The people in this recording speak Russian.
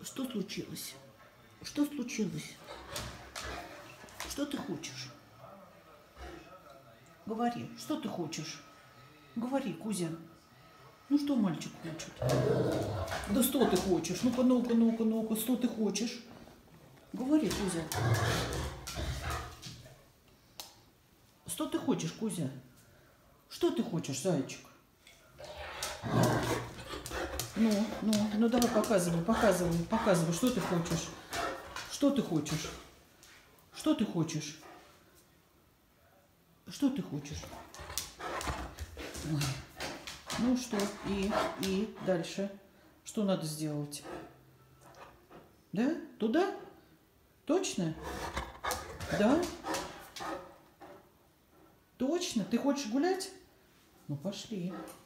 Что случилось? Что случилось? Что ты хочешь? Говори, что ты хочешь? Говори, Кузя. Ну что мальчик хочет? Да что ты хочешь? Ну-ка, ну-ка, ну-ка, ну-ка, что ты хочешь? Говори, Кузя. Что ты хочешь, Кузя? Что ты хочешь, зайчик? Ну, давай показывай, показывай, показывай, что ты хочешь? Что ты хочешь? Что ты хочешь? Что ты хочешь? Ой. Ну что, и дальше? Что надо сделать? Да? Туда? Точно? Да? Точно? Ты хочешь гулять? Ну, пошли.